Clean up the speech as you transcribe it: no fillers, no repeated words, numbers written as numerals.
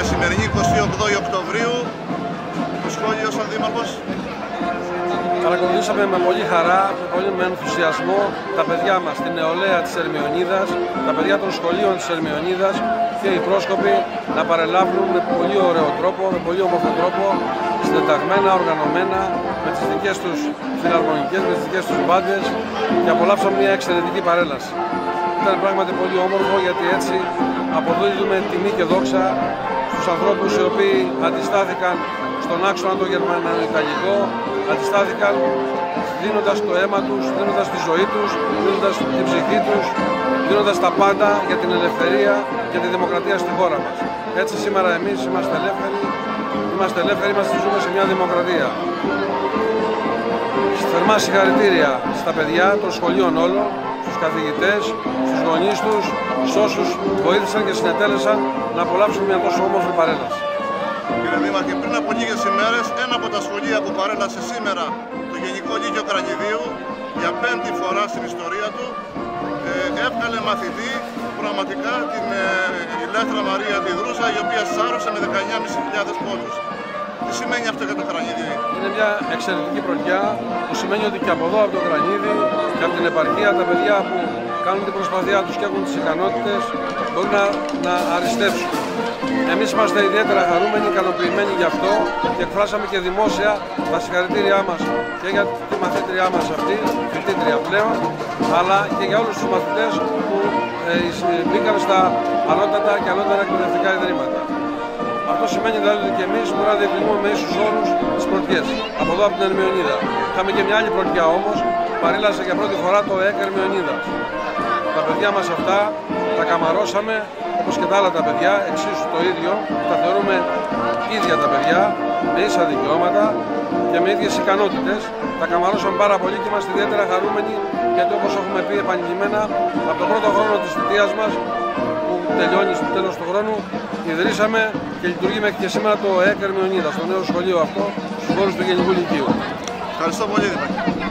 σημερινή 28 Οκτωβρίου το σχόλιο σαν δήμαρχος? Παρακολουθήσαμε με πολύ χαρά, με ενθουσιασμό τα παιδιά μας, την νεολαία της Ερμιονίδας, τα παιδιά των σχολείων της Ερμιονίδας και οι πρόσκοποι να παρελάβουν με πολύ ωραίο τρόπο, με πολύ όμορφο τρόπο, συντεταγμένα, οργανωμένα, με τις δικές τους φιλαρμονικές, με τις δικές τους μπάντες και απολαύσαμε μια εξαιρετική παρέλαση. Ήταν πράγματι πολύ όμορφο, γιατί έτσι αποδίδουμε τιμή και δόξα στους ανθρώπους οι οποίοι αντιστάθηκαν στον άξονα το γερμανο-ιταλικό, αντιστάθηκαν δίνοντας το αίμα τους, δίνοντας τη ζωή τους, δίνοντας την ψυχή τους, δίνοντας τα πάντα για την ελευθερία και τη δημοκρατία στη χώρα μας. Έτσι σήμερα εμείς είμαστε ελεύθεροι, ζούμε σε μια δημοκρατία. Θερμά συγχαρητήρια στα παιδιά των σχολείων όλων, στους καθηγητές, στους γονείς τους, σε όσους βοήθησαν και συνετέλεσαν να απολαύσουν μια τόσο όμορφη παρέλαση. Κύριε Δήμαρχε, πριν από λίγες ημέρες, ένα από τα σχολεία που παρέλασε σήμερα το Γενικό Λύκειο Κρανιδίου για 5η φορά στην ιστορία του έβγαλε μαθητή πραγματικά την Ηλέκτρα Μαρία τη Δρούσα, η οποία σάρωσε με 19.500 πόντους. Τι σημαίνει αυτό για το Κρανίδι? Είναι μια εξαιρετική πρωτιά που σημαίνει ότι και από εδώ, από το Κρανίδι και από την επαρχία, τα παιδιά που κάνουν την προσπαθειά τους και έχουν τις ικανότητες μπορούν να αριστεύσουν. Εμείς είμαστε ιδιαίτερα χαρούμενοι, ικανοποιημένοι γι' αυτό και εκφράσαμε και δημόσια τα συγχαρητήριά μας και για τη μαθήτριά μας αυτή, φοιτήτρια πλέον, αλλά και για όλους τους μαθητές που μπήκαν στα ανώτατα και ανώτερα εκπαιδευτικά ιδρύματα. Αυτό σημαίνει δηλαδή ότι και εμείς μπορούμε να διεκδικούμε με ίσους όρους τις πρωτιές. Από εδώ, από την Ερμιονίδα. Είχαμε και μια άλλη πρωτιά όμως, παρήλασε για πρώτη φορά το ΕΚ Ερμιονίδας. Τα παιδιά μας αυτά τα καμαρώσαμε, όπως και τα άλλα τα παιδιά, εξίσου το ίδιο. Τα θεωρούμε ίδια τα παιδιά, με ίσα δικαιώματα και με ίδιες ικανότητες. Τα καμαρώσαμε πάρα πολύ και είμαστε ιδιαίτερα χαρούμενοι, γιατί όπως έχουμε πει επανειλημμένα, από τον πρώτο χρόνο της θητείας μας, που τελειώνει στο τέλος του χρόνου, ιδρύσαμε και λειτουργεί μέχρι και σήμερα το ΕΚ Ερμιονίδας, το νέο σχολείο αυτό, στους χώρους του Γενικού Λυκείου. Ευχαριστώ πολύ, Δήμαρχε.